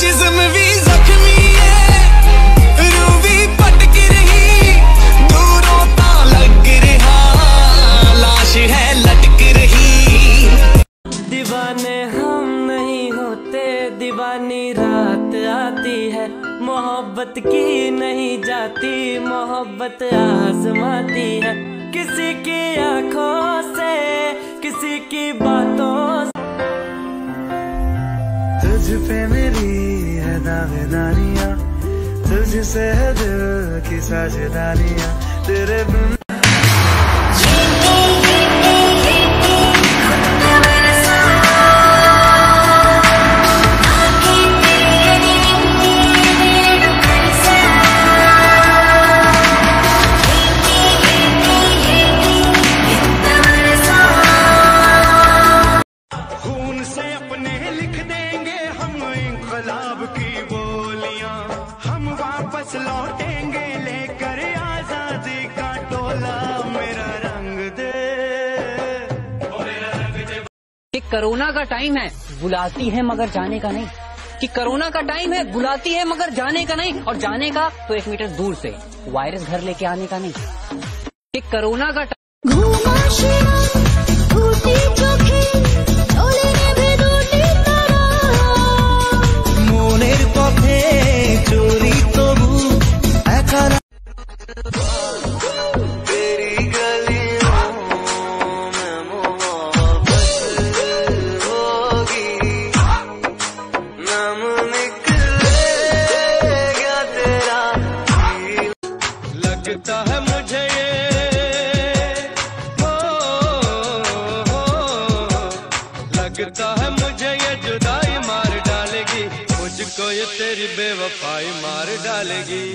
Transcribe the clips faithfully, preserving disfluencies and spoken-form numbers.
जिस्म भी जख्मी है, रूह भी भटक रही, दूरों ता लग रहा, लाश है लटक रही। दीवाने हम नहीं होते, दीवानी रात आती है, मोहब्बत की नहीं जाती, मोहब्बत आजमाती है, किसी की आंखों से, किसी की बातों से। तुझ पे मेरी है दावेदारियां, तुझसे है दिल की साझेदारियां, तेरे बिन की बोलियां, हम वापस लौटेंगे लेकर आजादी का टोला, मेरा रंग दे, मेरा रंग दे। कि कोरोना का टाइम है बुलाती है मगर जाने का नहीं, कि कोरोना का टाइम है बुलाती है मगर जाने का नहीं, और जाने का तो एक मीटर दूर से, वायरस घर लेके आने का नहीं। कि कोरोना का लगता है मुझे ये, हो, हो, लगता है मुझे ये जुदाई मार डालेगी, मुझको ये तेरी बेवफाई मार डालेगी।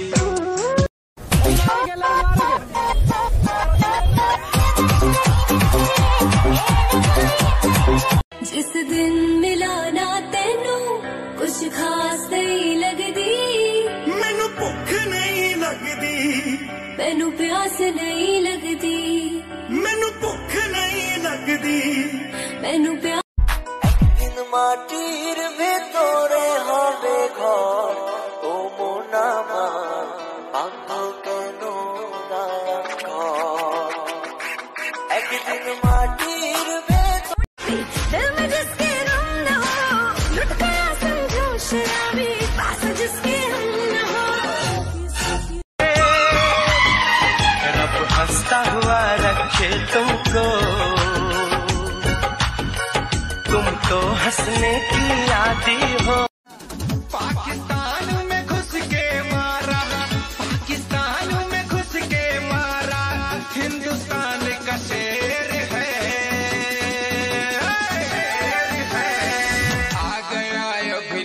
जिस दिन मिला ना तेनू कुछ खास नहीं लगदी, मैनू भुख नहीं लगदी, मैनू प्यास नहीं लगदी, मैनू भुख नहीं लगदी, मैनू प्यास। दिन माटीर भेतरे हबे घर ओ मोना मा आंखो केनो दाया घर, एक दिन माटीर भेतरे दिल में जिसके गम न हो, लुट गया समझो शराबी, पास जिसके हम न हो। रब हंसता हुआ रखे तुमको, तुम तो हंसने की आदी हो। पाकिस्तान में घुस के मारा, पाकिस्तान में घुस के मारा, हिंदुस्तान का शेर है, आ गया अभी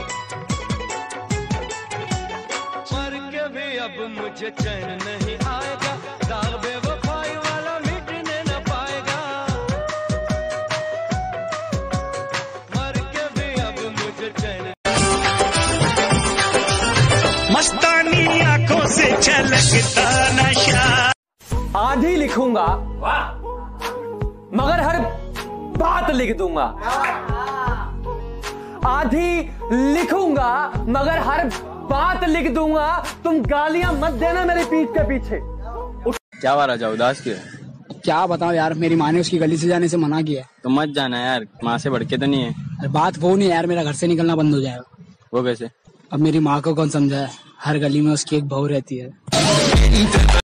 मर के भी अब मुझे चैन नहीं आएगा, दाग बेवफाई वाला मिटने न पाएगा, मर के भी अब मुझे चैन। मस्तानी आंखों से झलकता नशा। आधी लिखूंगा मगर हर बात लिख दूंगा, आधी लिखूंगा मगर हर बात लिख दूंगा, तुम गालियां मत देना मेरे पीठ के पीछे। क्या हुआ राजा, उदास क्यों? क्या बताओ यार, मेरी माँ ने उसकी गली से जाने से मना किया है। तो मत जाना यार, माँ से बढ़ के तो नहीं है। अरे बात वो नहीं यार, मेरा घर से निकलना बंद हो जाएगा। वो कैसे? अब मेरी माँ को कौन समझाए, हर गली में उसकी एक बहू रहती है।